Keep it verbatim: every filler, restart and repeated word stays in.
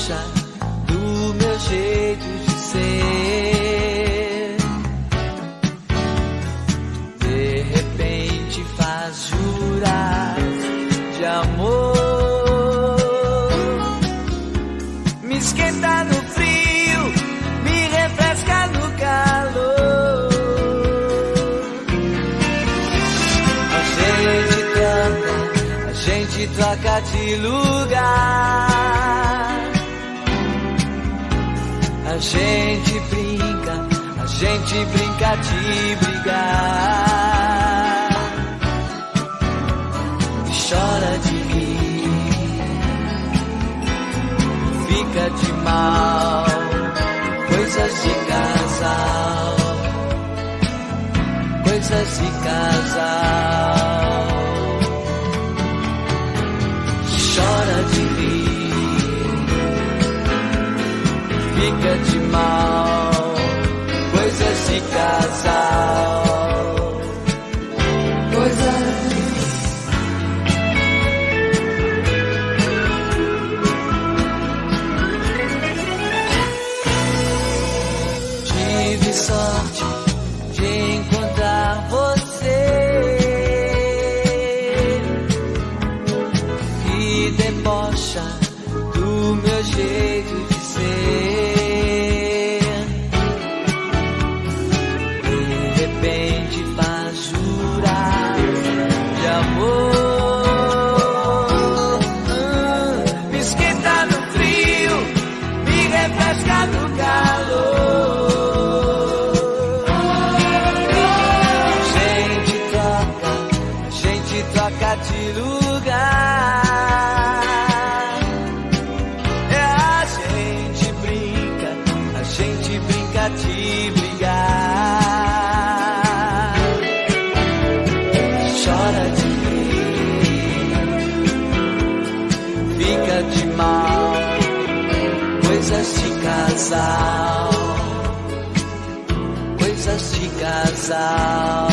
debocha do meu jeito de ser. De repente faz jurar de amor, me esquenta no frio, me refresca no calor. A gente troca, a gente troca de lugar. A gente brinca, a gente brinca de brigar. E chora de rir, fica de mal, coisas de casal, coisas de casal. Chora de rir, fica de mal, coisas de casal, coisas de... Tive sorte de encontrar você, que debocha do meu jeito de ser. De repente faz jurar de amor, me esquenta no frio, me refresca no calor. Gente troca, gente troca de lugar. É, a gente brinca, a gente brinca de brigar. Chora de rir, fica de mal, coisas de casal, coisas de casal.